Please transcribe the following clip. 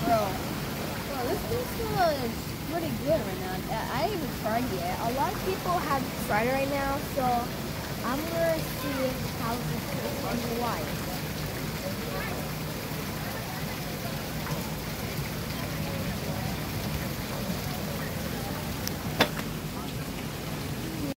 Well, this pizza is pretty good right now. I haven't tried yet. A lot of people have tried it right now, so I'm gonna see how this